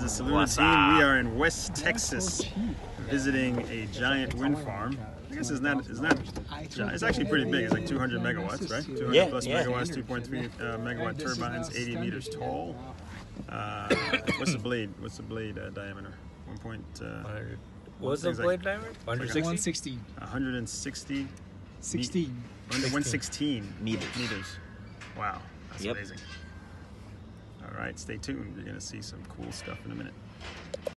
Soluna team. We are in West Texas visiting a giant wind farm. I guess it's not giant. It's actually pretty big. It's like 200 megawatts, right? 200 plus megawatts, 2.3 megawatt turbines, 80 meters tall. What's the blade? What's the blade diameter? 1. What's the blade diameter? 160. 160. 16. 116 meters. Wow, that's amazing. All right, stay tuned. You're gonna see some cool stuff in a minute.